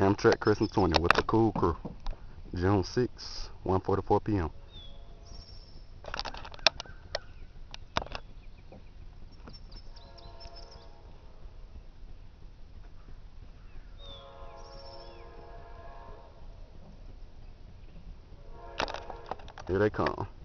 Amtrak Crescent 20 with the Cool Crew. June 6, 1:44 p.m. Here they come.